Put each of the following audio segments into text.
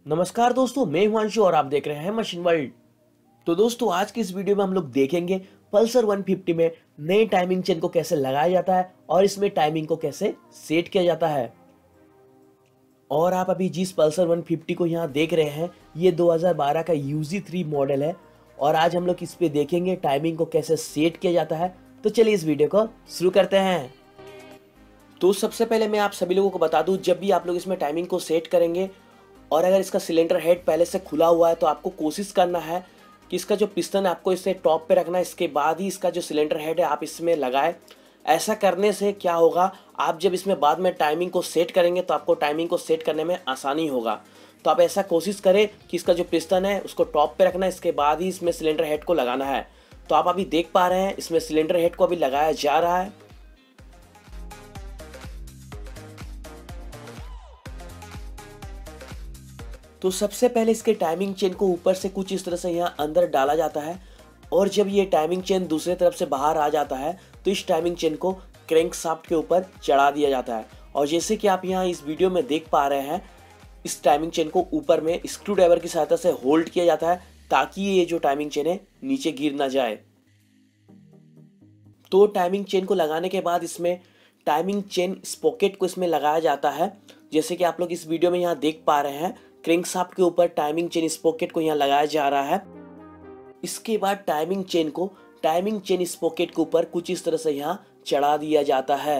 नमस्कार दोस्तों, मैं हिमांशु और आप देख रहे हैं मशीन वर्ल्ड। तो दोस्तों, आज की इस वीडियो में हम लोग देखेंगे पल्सर 150 में नए टाइमिंग चेन को कैसे लगाया जाता है और इसमें टाइमिंग को कैसे सेट किया जाता है। और आप अभी जिस पल्सर 150 को यहाँ देख रहे हैं, ये 2012 का UZ3 मॉडल है और आज हम लोग इस पे देखेंगे टाइमिंग को कैसे सेट किया जाता है। तो चलिए इस वीडियो को शुरू करते हैं। तो सबसे पहले मैं आप सभी लोगों को बता दूं, जब भी आप लोग इसमें टाइमिंग को सेट करेंगे और अगर इसका सिलेंडर हेड पहले से खुला हुआ है तो आपको कोशिश करना है कि इसका जो पिस्टन है आपको इसे टॉप पे रखना है, इसके बाद ही इसका जो सिलेंडर हेड है आप इसमें लगाएं। ऐसा करने से क्या होगा, आप जब इसमें बाद में टाइमिंग को सेट करेंगे तो आपको टाइमिंग को सेट करने में आसानी होगा। तो आप ऐसा कोशिश करें कि इसका जो पिस्टन है उसको टॉप पे रखना है, इसके बाद ही इसमें सिलेंडर हेड को लगाना है। तो आप अभी देख पा रहे हैं इसमें सिलेंडर हेड को अभी लगाया जा रहा है। तो सबसे पहले इसके टाइमिंग चेन को ऊपर से कुछ इस तरह से यहाँ अंदर डाला जाता है और जब ये टाइमिंग चेन दूसरे तरफ से बाहर आ जाता है तो इस टाइमिंग चेन को क्रैंक शाफ्ट के ऊपर चढ़ा दिया जाता है। और जैसे कि आप यहाँ इस वीडियो में देख पा रहे हैं, इस टाइमिंग चेन को ऊपर में स्क्रू ड्राइवर की सहायता से होल्ड किया जाता है ताकि ये जो टाइमिंग चेन है नीचे गिर ना जाए। तो टाइमिंग चेन को लगाने के बाद इसमें टाइमिंग चेन स्पॉकेट को इसमें लगाया जाता है। जैसे कि आप लोग इस वीडियो में यहाँ देख पा रहे हैं, क्रैंक शाफ्ट के ऊपर टाइमिंग चेन स्पॉकेट को यहाँ लगाया जा रहा है। इसके बाद टाइमिंग चेन स्पॉकेट के ऊपर कुछ इस तरह से यहाँ चढ़ा दिया जाता है।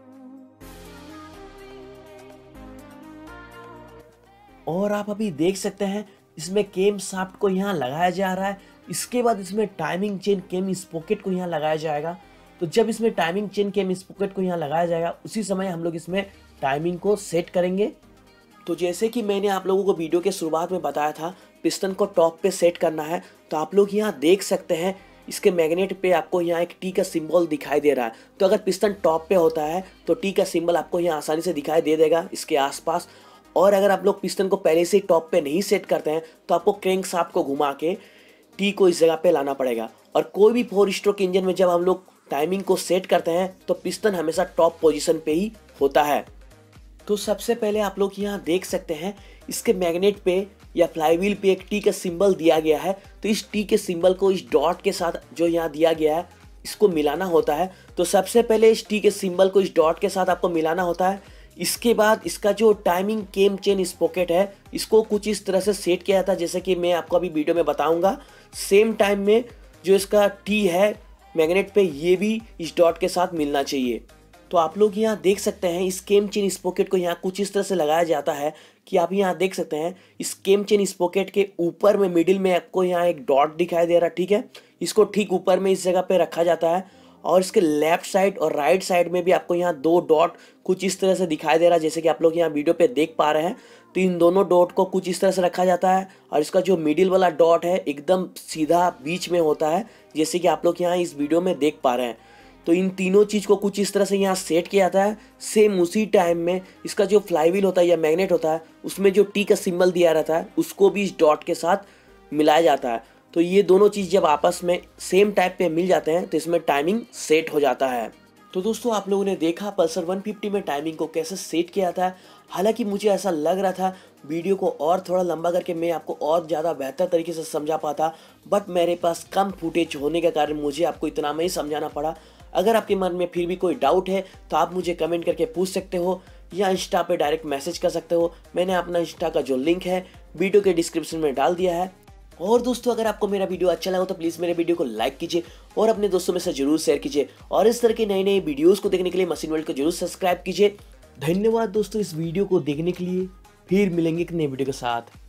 और आप अभी देख सकते हैं इसमें केम शाफ्ट को यहाँ लगाया जा रहा है। इसके बाद इसमें टाइमिंग चेन केम स्पॉकेट को यहाँ लगाया जाएगा। तो जब इसमें टाइमिंग चेन केम स्पॉकेट को यहाँ लगाया जाएगा उसी समय हम लोग इसमें टाइमिंग को सेट करेंगे। तो जैसे कि मैंने आप लोगों को वीडियो के शुरुआत में बताया था, पिस्टन को टॉप पे सेट करना है। तो आप लोग यहाँ देख सकते हैं इसके मैग्नेट पे आपको यहाँ एक टी का सिंबल दिखाई दे रहा है। तो अगर पिस्टन टॉप पे होता है तो टी का सिंबल आपको यहाँ आसानी से दिखाई दे देगा इसके आसपास। और अगर आप लोग पिस्टन को पहले से टॉप पे नहीं सेट करते हैं तो आपको क्रैंक शाफ्ट को घुमा के टी को इस जगह पे लाना पड़ेगा। और कोई भी 4 स्ट्रोक इंजन में जब हम लोग टाइमिंग को सेट करते हैं तो पिस्टन हमेशा टॉप पोजीशन पे ही होता है। तो सबसे पहले आप लोग यहाँ देख सकते हैं इसके मैग्नेट पे या फ्लाईव्हील पे एक टी का सिंबल दिया गया है। तो इस टी के सिंबल को इस डॉट के साथ जो यहाँ दिया गया है इसको मिलाना होता है। तो सबसे पहले इस टी के सिंबल को इस डॉट के साथ आपको मिलाना होता है। इसके बाद इसका जो टाइमिंग केम चेन स्पॉकेट है इसको कुछ इस तरह से सेट किया जाता है, जैसे कि मैं आपको अभी वीडियो में बताऊंगा। सेम टाइम में जो इसका टी है मैग्नेट पे, ये भी इस डॉट के साथ मिलना चाहिए। तो आप लोग यहाँ देख सकते हैं इस केम चेन स्पॉकेट को यहाँ कुछ इस तरह से लगाया जाता है कि आप यहाँ देख सकते हैं इस केम चेन स्पॉकेट के ऊपर में मिडिल में आपको यहाँ एक डॉट दिखाई दे रहा है, ठीक है। इसको ठीक ऊपर में इस जगह पे रखा जाता है और इसके लेफ्ट साइड और राइट साइड में भी आपको यहाँ 2 डॉट कुछ इस तरह से दिखाई दे रहा है, जैसे कि आप लोग यहाँ वीडियो पे देख पा रहे हैं। तो इन दोनों डॉट को कुछ इस तरह से रखा जाता है और इसका जो मिडिल वाला डॉट है एकदम सीधा बीच में होता है, जैसे कि आप लोग यहाँ इस वीडियो में देख पा रहे हैं। तो इन तीनों चीज़ को कुछ इस तरह से यहाँ सेट किया जाता है। सेम उसी टाइम में इसका जो फ्लाईव्हील होता है या मैग्नेट होता है उसमें जो टी का सिंबल दिया रहता है उसको भी इस डॉट के साथ मिलाया जाता है। तो ये दोनों चीज़ जब आपस में सेम टाइप पे मिल जाते हैं तो इसमें टाइमिंग सेट हो जाता है। तो दोस्तों, आप लोगों ने देखा पल्सर 150 में टाइमिंग को कैसे सेट किया जाता है। हालांकि मुझे ऐसा लग रहा था वीडियो को और थोड़ा लंबा करके मैं आपको और ज़्यादा बेहतर तरीके से समझा पाता, बट मेरे पास कम फुटेज होने के कारण मुझे आपको इतना में ही समझाना पड़ा। अगर आपके मन में फिर भी कोई डाउट है तो आप मुझे कमेंट करके पूछ सकते हो या इंस्टा पे डायरेक्ट मैसेज कर सकते हो। मैंने अपना इंस्टा का जो लिंक है वीडियो के डिस्क्रिप्शन में डाल दिया है। और दोस्तों, अगर आपको मेरा वीडियो अच्छा लगा तो प्लीज़ मेरे वीडियो को लाइक कीजिए और अपने दोस्तों में से जरूर शेयर कीजिए। और इस तरह के नए नए वीडियोस को देखने के लिए मशीन वर्ल्ड को जरूर सब्सक्राइब कीजिए। धन्यवाद दोस्तों इस वीडियो को देखने के लिए। फिर मिलेंगे एक नए वीडियो के साथ।